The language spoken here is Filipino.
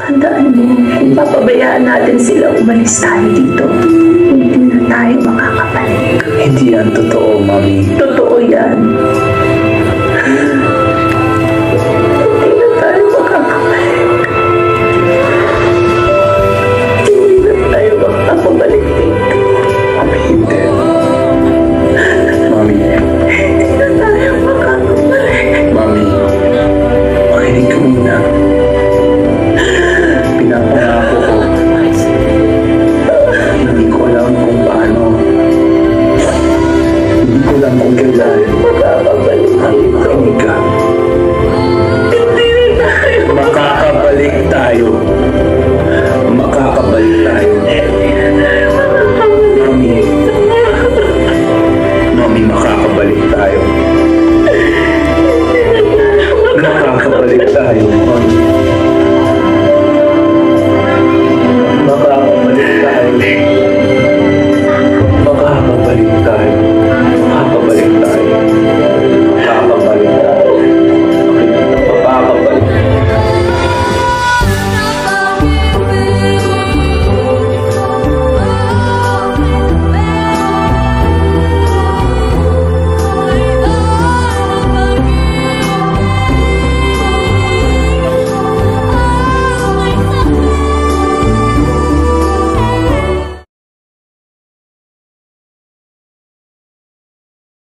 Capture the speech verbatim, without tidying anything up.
Tandaan mo, kung papabayaan natin sila umalis tayo dito, hindi na tayo makakabalik. Hindi yan totoo, Mami. Totoo yan. Hindi na tayo makakabalik. Hindi na tayo makakabalik dito. Mami, hindi. Mami. Hindi na tayo makakabalik. Mami. Makinig ka muna. Pinapangako ko. Hindi ko alam kung paano. Hindi ko alam kung kailan. Makakabalik Mami, dito. makinig ka. Hindi na tayo Makakabalik tayo. Makakabalik tayo.